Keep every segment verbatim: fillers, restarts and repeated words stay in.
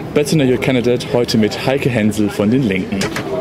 Better Know Your Candidate, heute mit Heike Hensel von den Linken.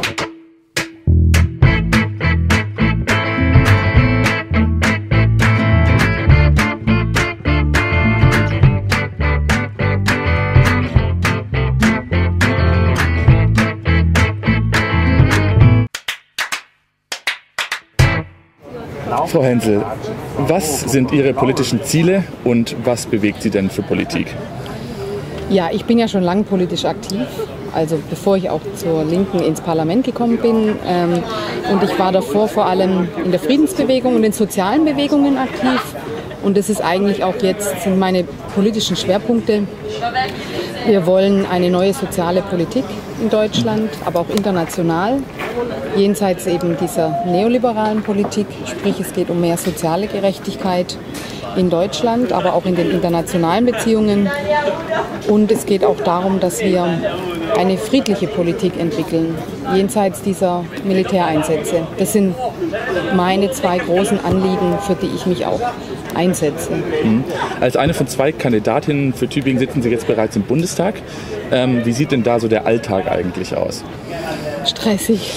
Frau Hensel, was sind Ihre politischen Ziele und was bewegt Sie denn für Politik? Ja, ich bin ja schon lange politisch aktiv, also bevor ich auch zur Linken ins Parlament gekommen bin. Ähm, und ich war davor vor allem in der Friedensbewegung und in sozialen Bewegungen aktiv. Und das ist eigentlich auch jetzt, sind meine politischen Schwerpunkte. Wir wollen eine neue soziale Politik in Deutschland, aber auch international, jenseits eben dieser neoliberalen Politik. Sprich, es geht um mehr soziale Gerechtigkeit in Deutschland, aber auch in den internationalen Beziehungen. Und es geht auch darum, dass wir eine friedliche Politik entwickeln, jenseits dieser Militäreinsätze. Das sind meine zwei großen Anliegen, für die ich mich auch einsetze. Mhm. Als eine von zwei Kandidatinnen für Tübingen sitzen Sie jetzt bereits im Bundestag. Ähm, wie sieht denn da so der Alltag eigentlich aus? Stressig.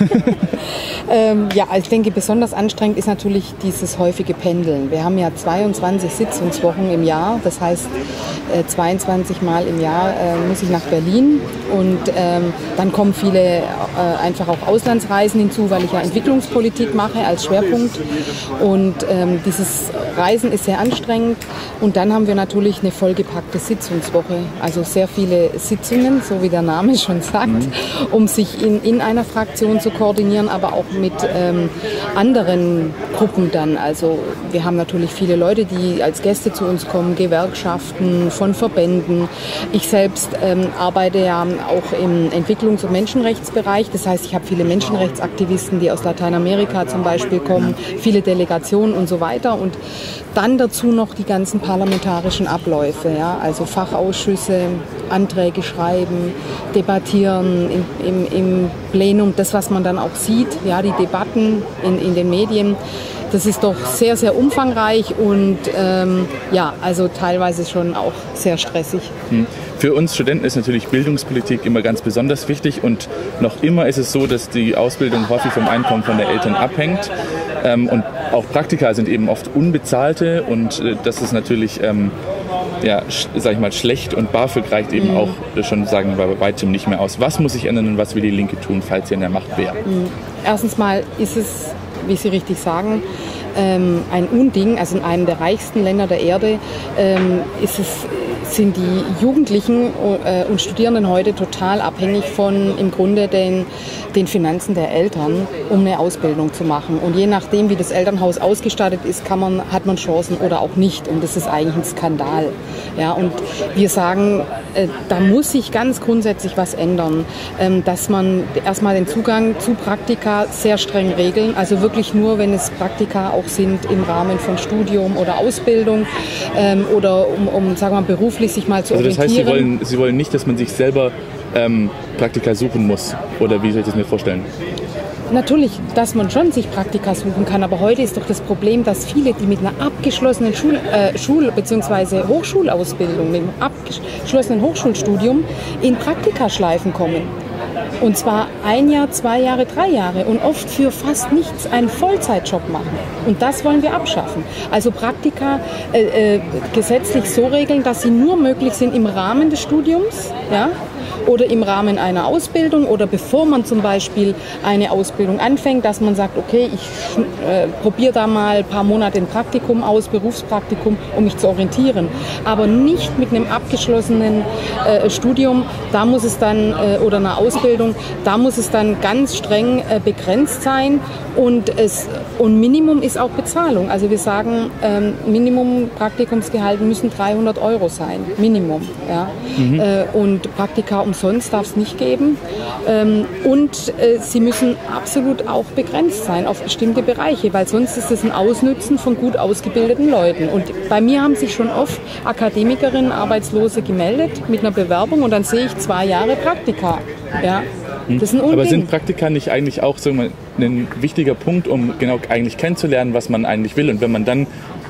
ähm, ja, ich denke, besonders anstrengend ist natürlich dieses häufige Pendeln. Wir haben ja zweiundzwanzig Sitzungswochen im Jahr, das heißt äh, zweiundzwanzig Mal im Jahr äh, muss ich nach Berlin und ähm, dann kommen viele äh, einfach auch Auslandsreisen hinzu, weil ich ja Entwicklungspolitik mache als Schwerpunkt und ähm, dieses Reisen ist sehr anstrengend und dann haben wir natürlich eine vollgepackte Sitzungswoche, also sehr viele Sitzungen, so wie der Name schon sagt, mhm. um sich in, in einer Fraktion zu koordinieren, aber auch mit ähm, anderen Gruppen dann. Also wir haben natürlich viele Leute, die als Gäste zu uns kommen, Gewerkschaften, von Verbänden. Ich selbst ähm, arbeite ja auch im Entwicklungs- und Menschenrechtsbereich, das heißt, ich habe viele Menschenrechtsaktivisten, die aus Lateinamerika zum Beispiel kommen, viele Delegationen und so weiter und dann dazu noch die ganzen parlamentarischen Abläufe, ja? Also Fachausschüsse, Anträge schreiben, debattieren im, im, im Plenum, das, was man dann auch sieht, ja, die Debatten in, in den Medien. Das ist doch sehr, sehr umfangreich und ähm, ja, also teilweise schon auch sehr stressig. Für uns Studenten ist natürlich Bildungspolitik immer ganz besonders wichtig und noch immer ist es so, dass die Ausbildung häufig vom Einkommen von den Eltern abhängt. Ähm, und auch Praktika sind eben oft unbezahlte und äh, das ist natürlich ähm, ja, sag ich mal, schlecht und BAföG reicht eben mhm. auch schon, sagen wir, bei weitem nicht mehr aus. Was muss sich ändern und was will die Linke tun, falls sie an der Macht wäre? Mhm. Erstens mal ist es, wie Sie richtig sagen, ähm, ein Unding, also in einem der reichsten Länder der Erde ähm, ist es, sind die Jugendlichen äh, und Studierenden heute total abhängig von im Grunde den, den Finanzen der Eltern, um eine Ausbildung zu machen. Und je nachdem, wie das Elternhaus ausgestattet ist, kann man, hat man Chancen oder auch nicht. Und das ist eigentlich ein Skandal. Ja, und wir sagen, äh, da muss sich ganz grundsätzlich was ändern, ähm, dass man erstmal den Zugang zu Praktika sehr streng regeln, also wirklich nur, wenn es Praktika auch sind im Rahmen von Studium oder Ausbildung ähm, oder um, um, sagen wir mal, beruflich sich mal zu also das orientieren. heißt, Sie wollen, Sie wollen nicht, dass man sich selber ähm, Praktika suchen muss? Oder wie soll ich das mir vorstellen? Natürlich, dass man schon sich Praktika suchen kann, aber heute ist doch das Problem, dass viele, die mit einer abgeschlossenen Schul, äh, Schul- bzw. Hochschulausbildung, mit einem abgeschlossenen Hochschulstudium in Praktikaschleifen kommen. Und zwar ein Jahr, zwei Jahre, drei Jahre und oft für fast nichts einen Vollzeitjob machen. Und das wollen wir abschaffen. Also Praktika äh, äh, gesetzlich so regeln, dass sie nur möglich sind im Rahmen des Studiums, ja, oder im Rahmen einer Ausbildung oder bevor man zum Beispiel eine Ausbildung anfängt, dass man sagt, okay, ich äh, probiere da mal ein paar Monate ein Praktikum aus, Berufspraktikum, um mich zu orientieren. Aber nicht mit einem abgeschlossenen äh, Studium, da muss es dann, äh, oder einer Ausbildung, da muss es dann ganz streng äh, begrenzt sein und, es, und Minimum ist auch Bezahlung. Also wir sagen, ähm, Minimum Praktikumsgehalt müssen dreihundert Euro sein, Minimum. Ja? Mhm. Äh, und Praktika umsonst darf es nicht geben. Ähm, und äh, sie müssen absolut auch begrenzt sein auf bestimmte Bereiche, weil sonst ist es ein Ausnützen von gut ausgebildeten Leuten. Und bei mir haben sich schon oft Akademikerinnen, Arbeitslose gemeldet mit einer Bewerbung und dann sehe ich zwei Jahre Praktika. Ja. Das ist ein Aber sind Praktika nicht eigentlich auch so ein wichtiger Punkt, um genau eigentlich kennenzulernen, was man eigentlich will? Und wenn man dann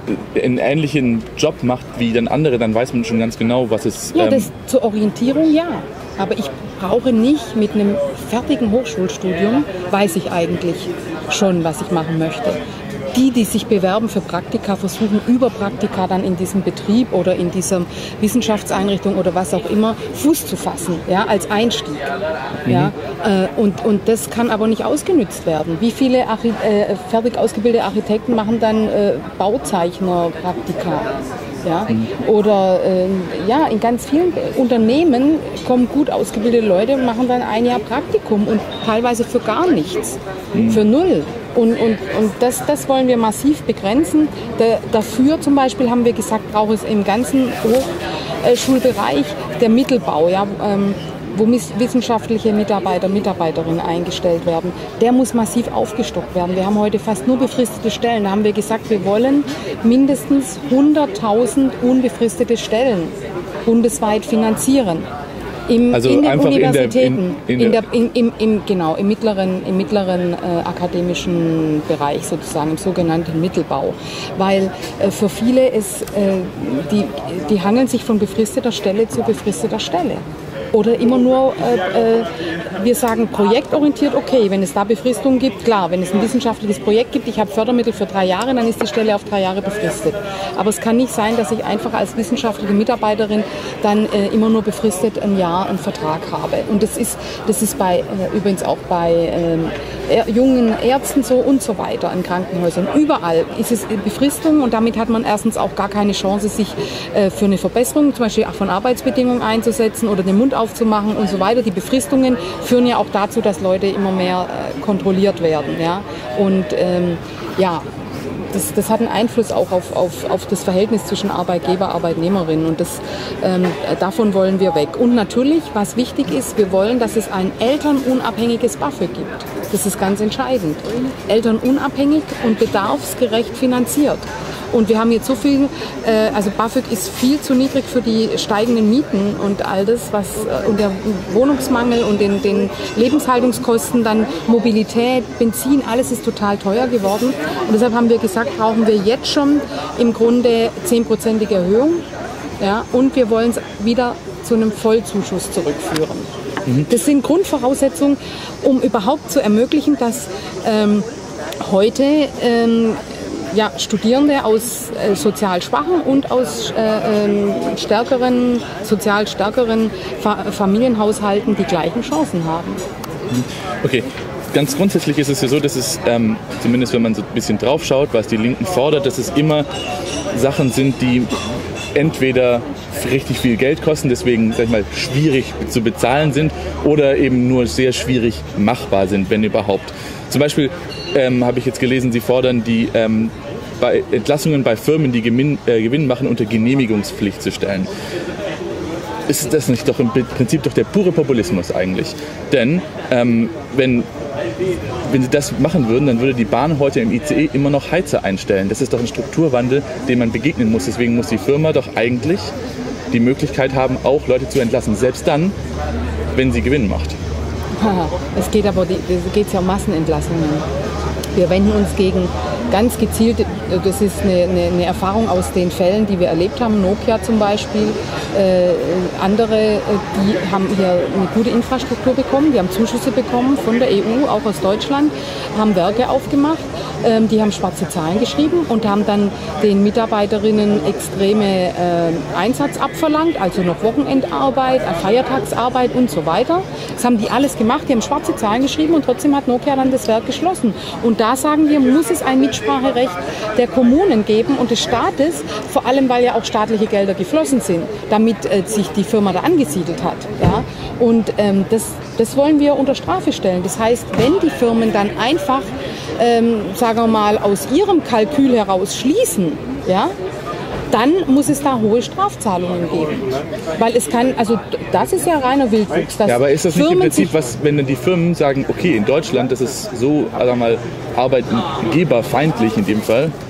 einen ähnlichen Job macht wie dann andere, dann weiß man schon ganz genau, was es... Ja, ähm, das zur Orientierung ja. Aber ich brauche nicht mit einem fertigen Hochschulstudium, weiß ich eigentlich schon, was ich machen möchte. Die, die sich bewerben für Praktika, versuchen über Praktika dann in diesem Betrieb oder in dieser Wissenschaftseinrichtung oder was auch immer Fuß zu fassen, ja, als Einstieg. Mhm. Ja, äh, und, und das kann aber nicht ausgenützt werden. Wie viele Archi äh, fertig ausgebildete Architekten machen dann äh, Bauzeichner-Praktika? Ja? Mhm. Oder äh, ja, in ganz vielen Unternehmen kommen gut ausgebildete Leute und machen dann ein Jahr Praktikum und teilweise für gar nichts, mhm. für null. Und, und, und das, das wollen wir massiv begrenzen. Da, dafür zum Beispiel haben wir gesagt, braucht es im ganzen Hochschulbereich der Mittelbau, ja, ähm, wo wissenschaftliche Mitarbeiter, Mitarbeiterinnen eingestellt werden. Der muss massiv aufgestockt werden. Wir haben heute fast nur befristete Stellen. Da haben wir gesagt, wir wollen mindestens hunderttausend unbefristete Stellen bundesweit finanzieren. Im, also in den In Universitäten, der, in, in in der, in, im, im, genau, im mittleren, im mittleren äh, akademischen Bereich sozusagen, im sogenannten Mittelbau. Weil äh, für viele ist, äh, die, die hangeln sich von befristeter Stelle zu befristeter Stelle. Oder immer nur, äh, äh, wir sagen projektorientiert, okay, wenn es da Befristungen gibt, klar, wenn es ein wissenschaftliches Projekt gibt, ich habe Fördermittel für drei Jahre, dann ist die Stelle auf drei Jahre befristet. Aber es kann nicht sein, dass ich einfach als wissenschaftliche Mitarbeiterin dann äh, immer nur befristet ein Jahr einen Vertrag habe. Und das ist, das ist bei, äh, übrigens auch bei äh, jungen Ärzten so und so weiter, in Krankenhäusern. Überall ist es Befristung und damit hat man erstens auch gar keine Chance, sich äh, für eine Verbesserung, zum Beispiel auch von Arbeitsbedingungen einzusetzen oder den Mund aufzumachen und so weiter. Die Befristungen führen ja auch dazu, dass Leute immer mehr äh, kontrolliert werden. Ja? Und ähm, ja, das, das hat einen Einfluss auch auf, auf, auf das Verhältnis zwischen Arbeitgeber und Arbeitnehmerinnen und das, ähm, davon wollen wir weg. Und natürlich, was wichtig ist, wir wollen, dass es ein elternunabhängiges BAföG gibt. Das ist ganz entscheidend. Elternunabhängig und bedarfsgerecht finanziert. Und wir haben jetzt so viel, äh, also BAföG ist viel zu niedrig für die steigenden Mieten und all das, was äh, und der Wohnungsmangel und den, den Lebenshaltungskosten, dann Mobilität, Benzin, alles ist total teuer geworden. Und deshalb haben wir gesagt, brauchen wir jetzt schon im Grunde zehnprozentige Erhöhung. Ja, und wir wollen es wieder zu einem Vollzuschuss zurückführen. Mhm. Das sind Grundvoraussetzungen, um überhaupt zu ermöglichen, dass ähm, heute ähm, ja, Studierende aus äh, sozial schwachen und aus äh, ähm, stärkeren, sozial stärkeren Fa Familienhaushalten die gleichen Chancen haben. Okay. Ganz grundsätzlich ist es ja so, dass es, ähm, zumindest wenn man so ein bisschen drauf schaut, was die Linken fordert, dass es immer Sachen sind, die entweder richtig viel Geld kosten, deswegen sag ich mal, schwierig zu bezahlen sind oder eben nur sehr schwierig machbar sind, wenn überhaupt. Zum Beispiel ähm, habe ich jetzt gelesen, Sie fordern die ähm, bei Entlassungen bei Firmen, die Gewinn, äh, Gewinn machen, unter Genehmigungspflicht zu stellen. Ist das nicht doch im Prinzip doch der pure Populismus eigentlich? Denn ähm, wenn, wenn sie das machen würden, dann würde die Bahn heute im I C E immer noch Heizer einstellen. Das ist doch ein Strukturwandel, dem man begegnen muss. Deswegen muss die Firma doch eigentlich die Möglichkeit haben, auch Leute zu entlassen. Selbst dann, wenn sie Gewinn macht. Es geht aber es geht ja um Massenentlassungen. Wir wenden uns gegen ganz gezielt, das ist eine, eine, eine Erfahrung aus den Fällen, die wir erlebt haben, Nokia zum Beispiel, äh, andere, die haben hier eine gute Infrastruktur bekommen, die haben Zuschüsse bekommen von der E U, auch aus Deutschland, haben Werke aufgemacht, ähm, die haben schwarze Zahlen geschrieben und haben dann den Mitarbeiterinnen extreme äh, Einsatz abverlangt, also noch Wochenendarbeit, Feiertagsarbeit und so weiter. Das haben die alles gemacht, die haben schwarze Zahlen geschrieben und trotzdem hat Nokia dann das Werk geschlossen. Und da sagen wir, muss es ein Mitspracherecht der Kommunen geben und des Staates, vor allem weil ja auch staatliche Gelder geflossen sind, damit äh, sich die Firma da angesiedelt hat. Ja? Und ähm, das, das wollen wir unter Strafe stellen. Das heißt, wenn die Firmen dann einfach, ähm, sagen wir mal, aus ihrem Kalkül heraus schließen, ja, dann muss es da hohe Strafzahlungen geben. Weil es kann, also das ist ja reiner Wildwuchs. Ja, aber ist das nicht im Prinzip was, wenn dann die Firmen sagen, okay, in Deutschland, das ist so, also mal, arbeitgeberfeindlich in dem Fall,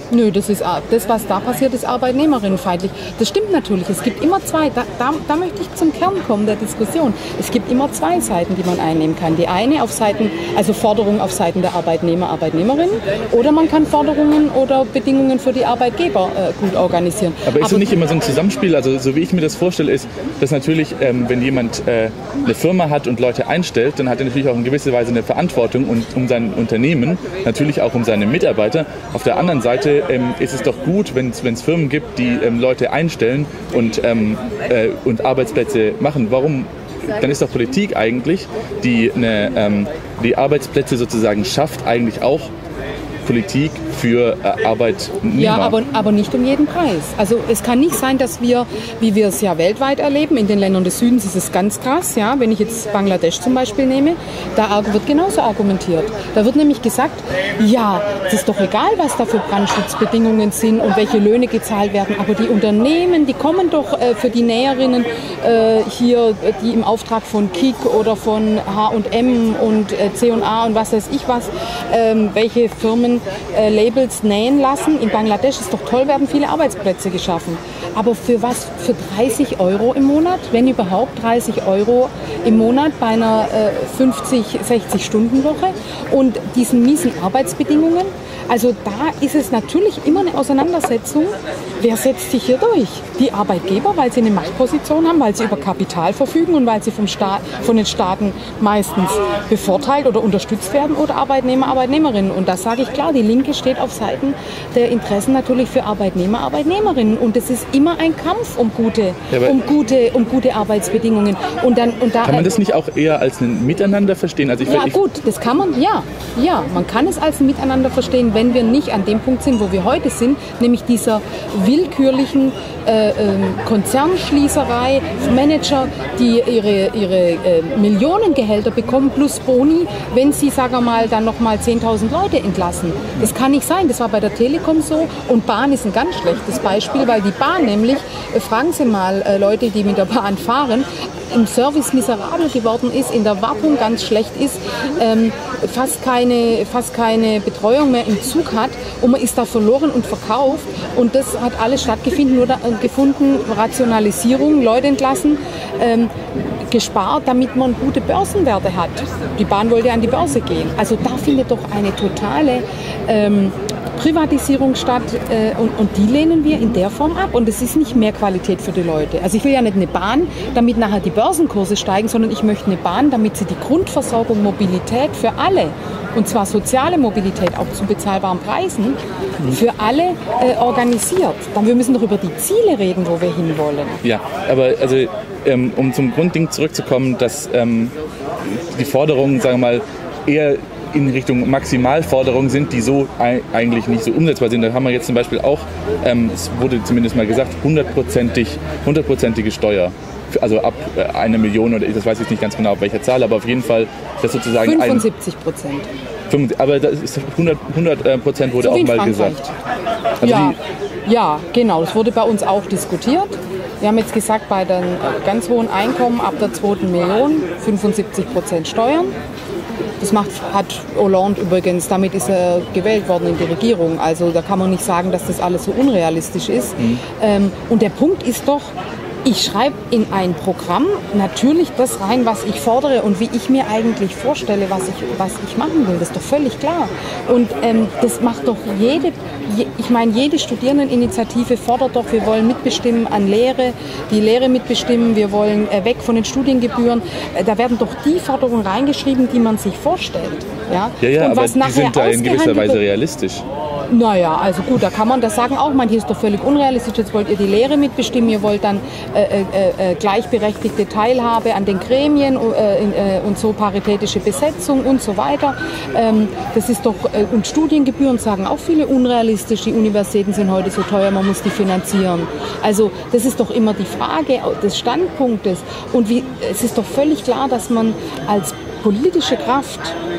Nö, das ist das, was da passiert, ist arbeitnehmerinnenfeindlich. Das stimmt natürlich. Es gibt immer zwei, da, da, da möchte ich zum Kern kommen der Diskussion. Es gibt immer zwei Seiten, die man einnehmen kann. Die eine auf Seiten, also Forderungen auf Seiten der Arbeitnehmer, Arbeitnehmerinnen, oder man kann Forderungen oder Bedingungen für die Arbeitgeber äh, gut organisieren. Aber ist es nicht immer so ein Zusammenspiel? Also so wie ich mir das vorstelle, ist, dass natürlich, ähm, wenn jemand äh, eine Firma hat und Leute einstellt, dann hat er natürlich auch in gewisser Weise eine Verantwortung und um sein Unternehmen, natürlich auch um seine Mitarbeiter. Auf der anderen Seite ähm, ist es doch gut, wenn es Firmen gibt, die ähm, Leute einstellen und, ähm, äh, und Arbeitsplätze machen. Warum? Dann ist doch Politik eigentlich, die eine, ähm, die Arbeitsplätze sozusagen schafft, eigentlich auch Politik für äh, Arbeitnehmer. Ja, aber, aber nicht um jeden Preis. Also es kann nicht sein, dass wir, wie wir es ja weltweit erleben, in den Ländern des Südens ist es ganz krass, ja, wenn ich jetzt Bangladesch zum Beispiel nehme, da wird genauso argumentiert. Da wird nämlich gesagt, ja, es ist doch egal, was da für Brandschutzbedingungen sind und welche Löhne gezahlt werden, aber die Unternehmen, die kommen doch äh, für die Näherinnen äh, hier, die im Auftrag von Kik oder von H und M und äh, C und A und was weiß ich was, ähm, welche Firmen äh, Labels nähen lassen. In Bangladesch ist doch toll, werden viele Arbeitsplätze geschaffen. Aber für was? Für dreißig Euro im Monat? Wenn überhaupt dreißig Euro im Monat bei einer äh, fünfzig, sechzig Stunden Woche und diesen miesen Arbeitsbedingungen? Also da ist es natürlich immer eine Auseinandersetzung, wer setzt sich hier durch? Die Arbeitgeber, weil sie eine Machtposition haben, weil sie über Kapital verfügen und weil sie vom Staat, von den Staaten meistens bevorteilt oder unterstützt werden, oder Arbeitnehmer, Arbeitnehmerinnen. Und das sage ich klar, die Linke steht auf Seiten der Interessen natürlich für Arbeitnehmer, Arbeitnehmerinnen. Und es ist immer ein Kampf um gute, ja, um gute, um gute Arbeitsbedingungen. Und dann, und da, kann man das nicht auch eher als ein Miteinander verstehen? Also ich, ja ich, gut, das kann man, ja. Ja, man kann es als ein Miteinander verstehen, wenn wir nicht an dem Punkt sind, wo wir heute sind, nämlich dieser willkürlichen äh, äh, Konzernschließerei, Manager, die ihre, ihre äh, Millionengehälter bekommen plus Boni, wenn sie, sagen wir mal, dann nochmal zehntausend Leute entlassen. Das kann nicht sein. Das war bei der Telekom so, und Bahn ist ein ganz schlechtes Beispiel, weil die Bahn nämlich, äh, fragen Sie mal äh, Leute, die mit der Bahn fahren, im Service miserabel geworden ist, in der Wartung ganz schlecht ist, ähm, fast keine, fast keine Betreuung mehr im Zug hat, und man ist da verloren und verkauft, und das hat alles stattgefunden, nur da, äh, gefunden, Rationalisierung, Leute entlassen, ähm, gespart, damit man gute Börsenwerte hat. Die Bahn wollte an die Börse gehen. Also da findet doch eine totale ähm, Privatisierung statt, äh, und, und die lehnen wir in der Form ab, und es ist nicht mehr Qualität für die Leute. Also ich will ja nicht eine Bahn, damit nachher die Börsenkurse steigen, sondern ich möchte eine Bahn, damit sie die Grundversorgung, Mobilität für alle, und zwar soziale Mobilität, auch zu bezahlbaren Preisen, für alle äh, organisiert. Dann wir müssen doch über die Ziele reden, wo wir hinwollen. Ja, aber also ähm, um zum Grundding zurückzukommen, dass ähm, die Forderungen, sagen wir mal, eher in Richtung Maximalforderungen sind, die so eigentlich nicht so umsetzbar sind. Da haben wir jetzt zum Beispiel auch, ähm, es wurde zumindest mal gesagt, hundertprozentig, hundertprozentige Steuer. Also ab äh, eine Million, oder das weiß ich jetzt nicht ganz genau auf welcher Zahl, aber auf jeden Fall, das sozusagen fünfundsiebzig Prozent. Aber das ist hundert Prozent wurde so auch mal gesagt. Also ja, ja, genau. Das wurde bei uns auch diskutiert. Wir haben jetzt gesagt, bei den ganz hohen Einkommen ab der zweiten Million fünfundsiebzig Prozent Steuern. Das macht, hat Hollande übrigens, damit ist er gewählt worden in die Regierung. Also da kann man nicht sagen, dass das alles so unrealistisch ist. Mhm. Ähm, und der Punkt ist doch, ich schreibe in ein Programm natürlich das rein, was ich fordere und wie ich mir eigentlich vorstelle, was ich, was ich machen will. Das ist doch völlig klar. Und ähm, das macht doch jede, je, ich meine, jede Studierendeninitiative fordert doch, wir wollen mitbestimmen an Lehre, die Lehre mitbestimmen, wir wollen äh, weg von den Studiengebühren. Äh, da werden doch die Forderungen reingeschrieben, die man sich vorstellt. Ja, ja, ja, und aber was die sind da in gewisser Weise realistisch. Naja, also gut, da kann man das sagen auch. Manche ist doch völlig unrealistisch. Jetzt wollt ihr die Lehre mitbestimmen, ihr wollt dann äh, äh, äh, gleichberechtigte Teilhabe an den Gremien äh, äh, und so paritätische Besetzung und so weiter. Ähm, das ist doch, äh, und Studiengebühren sagen auch viele unrealistisch. Die Universitäten sind heute so teuer, man muss die finanzieren. Also das ist doch immer die Frage des Standpunktes. Und wie, es ist doch völlig klar, dass man als politische Kraft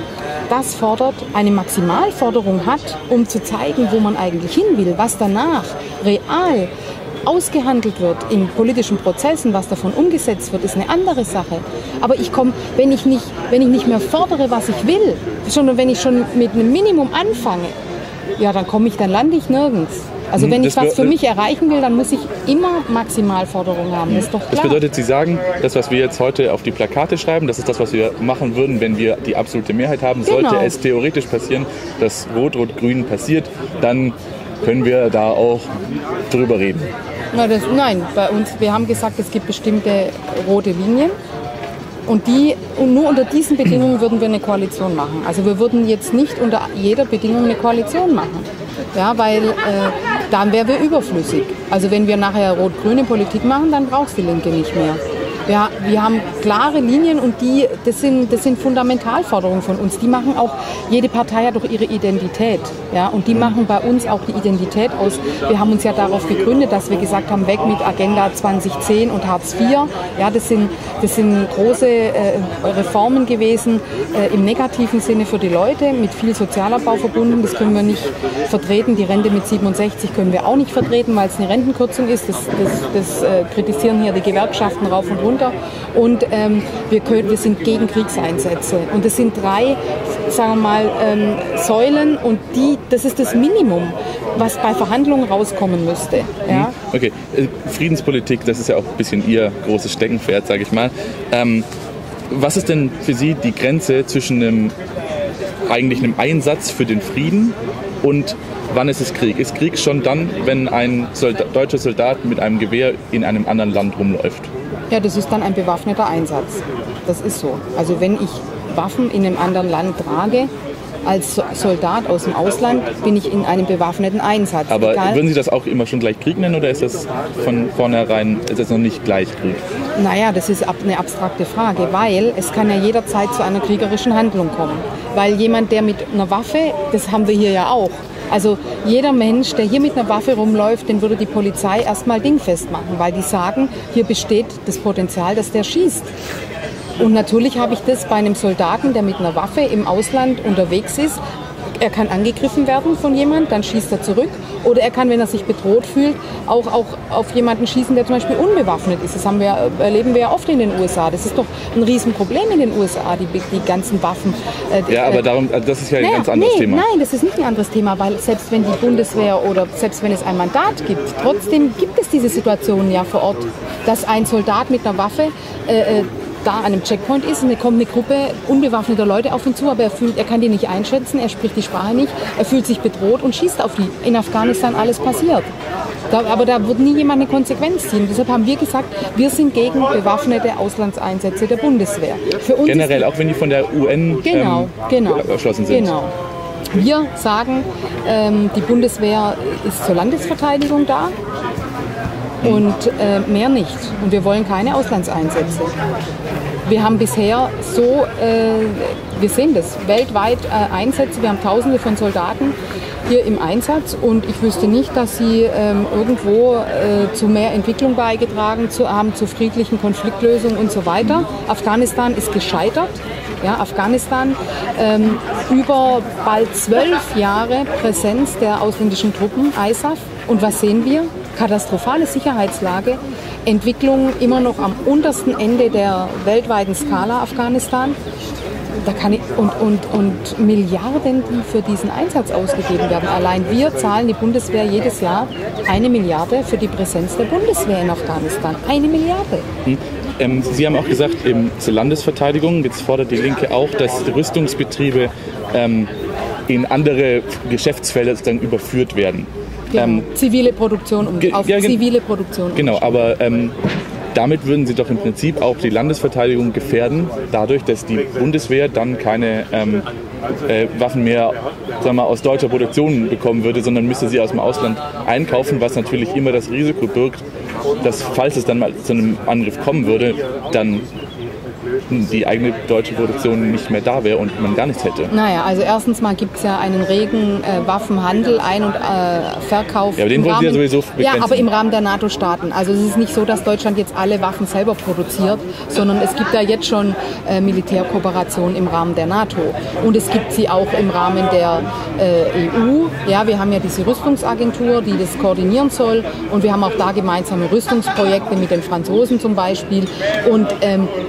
das fordert, eine Maximalforderung hat, um zu zeigen, wo man eigentlich hin will. Was danach real ausgehandelt wird in politischen Prozessen, was davon umgesetzt wird, ist eine andere Sache. Aber ich komme, wenn ich nicht, wenn ich nicht mehr fordere, was ich will, sondern wenn ich schon mit einem Minimum anfange, ja, dann komme ich, dann lande ich nirgends. Also wenn ich was für mich erreichen will, dann muss ich immer Maximalforderungen haben. Das ist doch klar. Das bedeutet, Sie sagen, das, was wir jetzt heute auf die Plakate schreiben, das ist das, was wir machen würden, wenn wir die absolute Mehrheit haben. Sollte genau. es theoretisch passieren, dass Rot-Rot-Grün passiert, dann können wir da auch drüber reden. Na, das, nein, bei uns, wir haben gesagt, es gibt bestimmte rote Linien. Und, die, und nur unter diesen Bedingungen würden wir eine Koalition machen. Also wir würden jetzt nicht unter jeder Bedingung eine Koalition machen. Ja, weil äh, dann wären wir überflüssig. Also wenn wir nachher rot-grüne Politik machen, dann braucht es die Linke nicht mehr. Ja, wir haben klare Linien und die, das sind, das sind Fundamentalforderungen von uns. Die machen auch, jede Partei hat doch ihre Identität. Ja, und die machen bei uns auch die Identität aus. Wir haben uns ja darauf gegründet, dass wir gesagt haben, weg mit Agenda zwanzig zehn und Hartz vier. Ja, das sind, das sind große äh, Reformen gewesen, äh, im negativen Sinne für die Leute, mit viel Sozialabbau verbunden. Das können wir nicht vertreten. Die Rente mit siebenundsechzig können wir auch nicht vertreten, weil es eine Rentenkürzung ist. Das, das, das äh, kritisieren hier die Gewerkschaften rauf und runter. Und ähm, wir, können, wir sind gegen Kriegseinsätze. Und das sind drei, sagen wir mal, ähm, Säulen und die, das ist das Minimum, was bei Verhandlungen rauskommen müsste. Ja? Okay, Friedenspolitik, das ist ja auch ein bisschen Ihr großes Steckenpferd, sage ich mal. Ähm, was ist denn für Sie die Grenze zwischen einem, eigentlich einem Einsatz für den Frieden und wann ist es Krieg? Ist Krieg schon dann, wenn ein Soldat, deutscher Soldat mit einem Gewehr in einem anderen Land rumläuft? Ja, das ist dann ein bewaffneter Einsatz. Das ist so. Also wenn ich Waffen in einem anderen Land trage, als Soldat aus dem Ausland, bin ich in einem bewaffneten Einsatz. Aber Egal. Würden Sie das auch immer schon gleich Krieg nennen oder ist das von vornherein, ist das noch nicht gleich Krieg? Naja, das ist eine abstrakte Frage, weil es kann ja jederzeit zu einer kriegerischen Handlung kommen. Weil jemand, der mit einer Waffe, das haben wir hier ja auch, also jeder Mensch, der hier mit einer Waffe rumläuft, den würde die Polizei erstmal dingfest machen, weil die sagen, hier besteht das Potenzial, dass der schießt. Und natürlich habe ich das bei einem Soldaten, der mit einer Waffe im Ausland unterwegs ist. Er kann angegriffen werden von jemandem, dann schießt er zurück. Oder er kann, wenn er sich bedroht fühlt, auch, auch auf jemanden schießen, der zum Beispiel unbewaffnet ist. Das haben wir, erleben wir ja oft in den U S A. Das ist doch ein Riesenproblem in den U S A, die, die ganzen Waffen. Äh, die, ja, aber darum, also das ist ja ein naja, ganz anderes nee, Thema. Nein, das ist nicht ein anderes Thema, weil selbst wenn die Bundeswehr oder selbst wenn es ein Mandat gibt, trotzdem gibt es diese Situation ja vor Ort, dass ein Soldat mit einer Waffe äh, da an einem Checkpoint ist und da kommt eine Gruppe unbewaffneter Leute auf ihn zu, aber er fühlt, er kann die nicht einschätzen, er spricht die Sprache nicht, er fühlt sich bedroht und schießt auf die. In Afghanistan alles passiert. Da, aber da wird nie jemand eine Konsequenz ziehen. Deshalb haben wir gesagt, wir sind gegen bewaffnete Auslandseinsätze der Bundeswehr. Für uns generell, auch wenn die von der U N genau, ähm, genau, erschlossen sind. Genau. Wir sagen, ähm, die Bundeswehr ist zur Landesverteidigung da. Und äh, mehr nicht. Und wir wollen keine Auslandseinsätze. Wir haben bisher so, äh, wir sehen das, weltweit äh, Einsätze. Wir haben Tausende von Soldaten hier im Einsatz und ich wüsste nicht, dass sie ähm, irgendwo äh, zu mehr Entwicklung beigetragen zu, haben, zu friedlichen Konfliktlösungen und so weiter. Afghanistan ist gescheitert. Ja, Afghanistan, ähm, über bald zwölf Jahre Präsenz der ausländischen Truppen, I S A F. Und was sehen wir? Katastrophale Sicherheitslage, Entwicklung immer noch am untersten Ende der weltweiten Skala Afghanistan. Da kann ich, und, und, und Milliarden, die für diesen Einsatz ausgegeben werden. Allein wir zahlen die Bundeswehr jedes Jahr eine Milliarde für die Präsenz der Bundeswehr in Afghanistan. Eine Milliarde. Hm. Ähm, Sie haben auch gesagt, eben zur Landesverteidigung, jetzt fordert die Linke auch, dass Rüstungsbetriebe ähm, in andere Geschäftsfelder dann überführt werden. Genau. Ähm, zivile Produktion, um, auf ja, zivile Produktion. Genau, aber ähm, damit würden Sie doch im Prinzip auch die Landesverteidigung gefährden, dadurch, dass die Bundeswehr dann keine ähm, äh, Waffen mehr, sagen wir, aus deutscher Produktion bekommen würde, sondern müsste sie aus dem Ausland einkaufen, was natürlich immer das Risiko birgt, dass, falls es dann mal zu einem Angriff kommen würde, dann die eigene deutsche Produktion nicht mehr da wäre und man gar nichts hätte. Naja, also erstens mal gibt es ja einen regen äh, Waffenhandel, Ein- und äh, Verkauf. Ja, aber den wollen Sie ja sowieso begrenzen. Ja, aber im Rahmen der NATO-Staaten. Also es ist nicht so, dass Deutschland jetzt alle Waffen selber produziert, sondern es gibt ja jetzt schon äh, Militärkooperation im Rahmen der NATO. Und es gibt sie auch im Rahmen der äh, E U. Ja, wir haben ja diese Rüstungsagentur, die das koordinieren soll. Und wir haben auch da gemeinsame Rüstungsprojekte mit den Franzosen zum Beispiel. Und ähm, die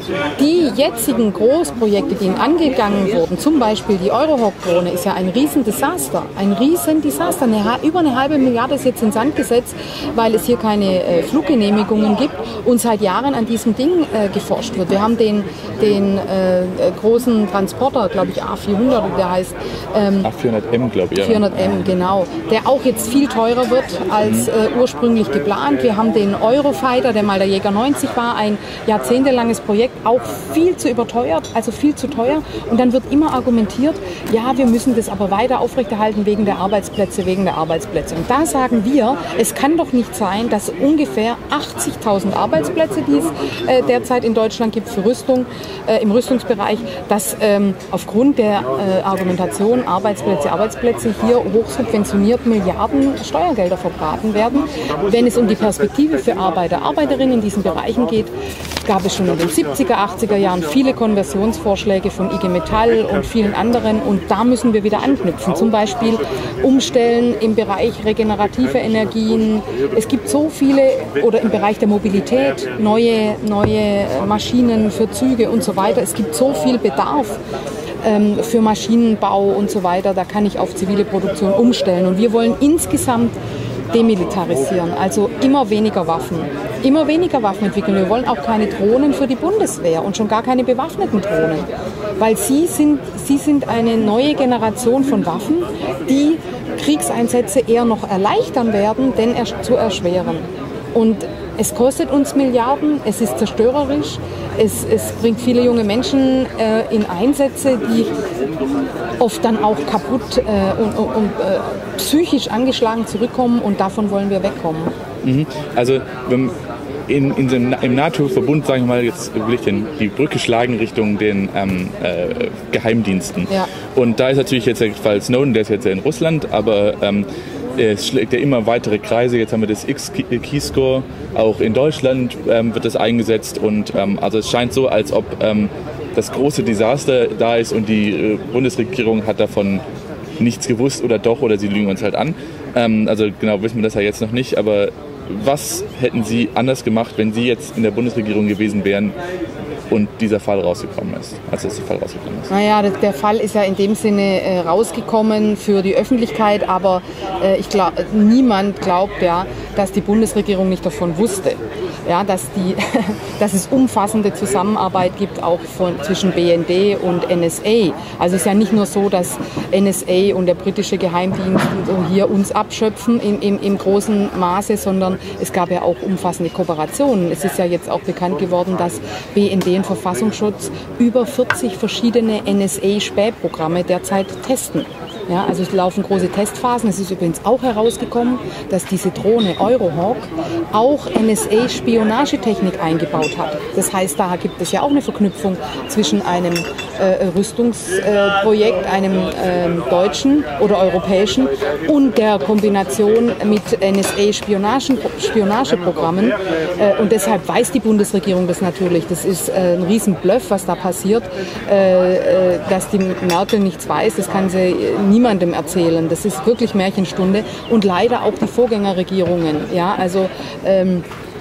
die jetzigen Großprojekte, die angegangen wurden, zum Beispiel die Eurohawk-Drohne, ist ja ein Riesendesaster. Ein Riesendesaster. Eine, über eine halbe Milliarde ist jetzt in Sand gesetzt, weil es hier keine äh, Fluggenehmigungen gibt und seit Jahren an diesem Ding äh, geforscht wird. Wir haben den, den äh, großen Transporter, glaube ich, A vierhundert, der heißt ähm, A vierhundert M, glaube ich. Ja. vierhundert M, genau. Der auch jetzt viel teurer wird als äh, ursprünglich geplant. Wir haben den Eurofighter, der mal der Jäger neunzig war, ein jahrzehntelanges Projekt, auch viel zu überteuert, also viel zu teuer. Und dann wird immer argumentiert, ja, wir müssen das aber weiter aufrechterhalten wegen der Arbeitsplätze, wegen der Arbeitsplätze. Und da sagen wir, es kann doch nicht sein, dass ungefähr achtzigtausend Arbeitsplätze, die es äh, derzeit in Deutschland gibt für Rüstung, äh, im Rüstungsbereich, dass ähm, aufgrund der äh, Argumentation Arbeitsplätze, Arbeitsplätze hier hochsubventioniert Milliarden Steuergelder verbraten werden. Wenn es um die Perspektive für Arbeiter, Arbeiterinnen in diesen Bereichen geht, gab es schon in den siebziger, achtziger Jahren viele Konversionsvorschläge von I G Metall und vielen anderen und da müssen wir wieder anknüpfen. Zum Beispiel umstellen im Bereich regenerative Energien. Es gibt so viele, oder im Bereich der Mobilität, neue, neue Maschinen für Züge und so weiter. Es gibt so viel Bedarf ähm, für Maschinenbau und so weiter. Da kann ich auf zivile Produktion umstellen. Und wir wollen insgesamt demilitarisieren, also immer weniger Waffen. Immer weniger Waffen entwickeln. Wir wollen auch keine Drohnen für die Bundeswehr und schon gar keine bewaffneten Drohnen. Weil sie sind, sie sind eine neue Generation von Waffen, die Kriegseinsätze eher noch erleichtern werden, denn er, zu erschweren. Und es kostet uns Milliarden, es ist zerstörerisch, es, es bringt viele junge Menschen äh, in Einsätze, die oft dann auch kaputt äh, und, und, und äh, psychisch angeschlagen zurückkommen und davon wollen wir wegkommen. Mhm. Also in, in dem, im NATO-Verbund, sagen wir mal, jetzt will ich den, die Brücke schlagen Richtung den ähm, äh, Geheimdiensten. Ja. Und da ist natürlich jetzt der Fall Snowden, der ist jetzt ja in Russland, aber ähm, es schlägt ja immer weitere Kreise. Jetzt haben wir das X-Keyscore, auch in Deutschland ähm, wird das eingesetzt und ähm, also es scheint so, als ob ähm, das große Desaster da ist und die äh, Bundesregierung hat davon nichts gewusst oder doch, oder sie lügen uns halt an. Ähm, also genau wissen wir das ja jetzt noch nicht, aber was hätten Sie anders gemacht, wenn Sie jetzt in der Bundesregierung gewesen wären und dieser Fall rausgekommen ist, als der Fall rausgekommen ist? Naja, der Fall ist ja in dem Sinne äh, rausgekommen für die Öffentlichkeit, aber äh, ich glaub, niemand glaubt ja, dass die Bundesregierung nicht davon wusste. Ja, dass, die, dass es umfassende Zusammenarbeit gibt, auch von, zwischen B N D und N S A. Also es ist ja nicht nur so, dass N S A und der britische Geheimdienst hier uns abschöpfen in, im, im großen Maße, sondern es gab ja auch umfassende Kooperationen. Es ist ja jetzt auch bekannt geworden, dass B N D und Verfassungsschutz über vierzig verschiedene N S A-Spähprogramme derzeit testen. Ja, also es laufen große Testphasen. Es ist übrigens auch herausgekommen, dass diese Drohne Eurohawk auch N S A-Spionagetechnik eingebaut hat. Das heißt, da gibt es ja auch eine Verknüpfung zwischen einem äh, Rüstungsprojekt, äh, einem äh, deutschen oder europäischen und der Kombination mit N S A-Spionageprogrammen. Äh, und deshalb weiß die Bundesregierung das natürlich. Das ist äh, ein Riesenbluff, was da passiert. Äh, äh, dass die Merkel nichts weiß, das kann sie nie niemandem erzählen. Das ist wirklich Märchenstunde und leider auch die Vorgängerregierungen. Ja, also ähm,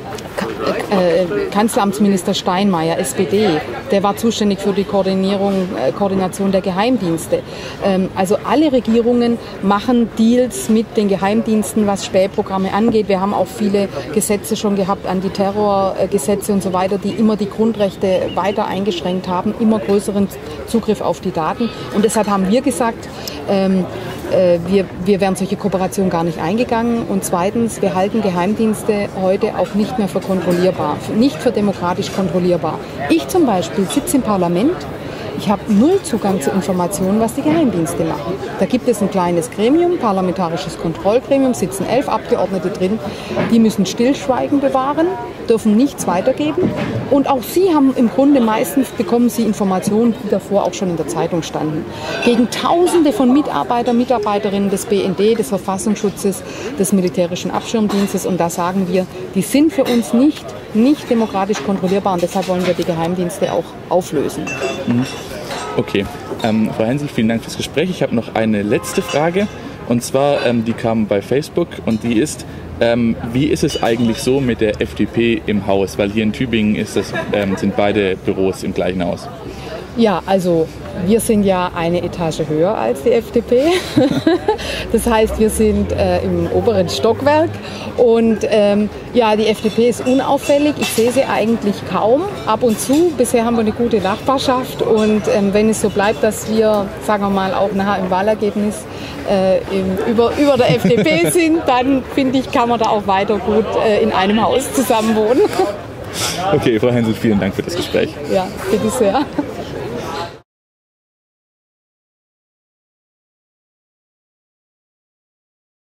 äh, Kanzleramtsminister Steinmeier, S P D, der war zuständig für die Koordinierung, äh, Koordination der Geheimdienste. Ähm, also alle Regierungen machen Deals mit den Geheimdiensten, was Spähprogramme angeht. Wir haben auch viele Gesetze schon gehabt, Antiterrorgesetze und so weiter, die immer die Grundrechte weiter eingeschränkt haben, immer größeren Zugriff auf die Daten. Und deshalb haben wir gesagt, ähm, äh, wir, wir wären solche Kooperationen gar nicht eingegangen. Und zweitens, wir halten Geheimdienste heute auch nicht mehr für kontrollierbar, nicht für demokratisch kontrollierbar. Ich zum Beispiel sitze im Parlament. Ich habe null Zugang zu Informationen, was die Geheimdienste machen. Da gibt es ein kleines Gremium, parlamentarisches Kontrollgremium, sitzen elf Abgeordnete drin. Die müssen Stillschweigen bewahren, dürfen nichts weitergeben. Und auch sie haben im Grunde meistens, bekommen sie Informationen, die davor auch schon in der Zeitung standen. Gegen Tausende von Mitarbeitern, Mitarbeiterinnen des B N D, des Verfassungsschutzes, des Militärischen Abschirmdienstes. Und da sagen wir, die sind für uns nicht, nicht demokratisch kontrollierbar. Und deshalb wollen wir die Geheimdienste auch auflösen. Mhm. Okay, ähm, Frau Hensel, vielen Dank fürs Gespräch. Ich habe noch eine letzte Frage. Und zwar, ähm, die kam bei Facebook und die ist, ähm, wie ist es eigentlich so mit der F D P im Haus? Weil hier in Tübingen ist das, ähm, sind beide Büros im gleichen Haus. Ja, also wir sind ja eine Etage höher als die F D P. Das heißt, wir sind äh, im oberen Stockwerk und ähm, ja, die F D P ist unauffällig. Ich sehe sie eigentlich kaum. Ab und zu. Bisher haben wir eine gute Nachbarschaft und ähm, wenn es so bleibt, dass wir, sagen wir mal, auch nachher im Wahlergebnis äh, im, über, über der F D P sind, dann finde ich, kann man da auch weiter gut äh, in einem Haus zusammen wohnen. Okay, Frau Hensel, vielen Dank für das Gespräch. Ja, bitte sehr.